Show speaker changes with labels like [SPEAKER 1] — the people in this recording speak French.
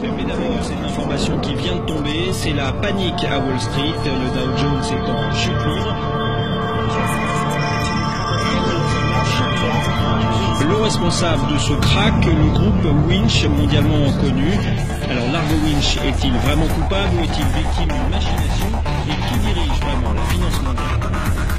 [SPEAKER 1] Mais d'abord, cette information qui vient de tomber, c'est la panique à Wall Street. Le Dow Jones est en chute libre. Le responsable de ce crack, le groupe Winch, mondialement connu. Alors Largo Winch est-il vraiment coupable ou est-il victime d'une machination? Et qui dirige vraiment la finance mondiale?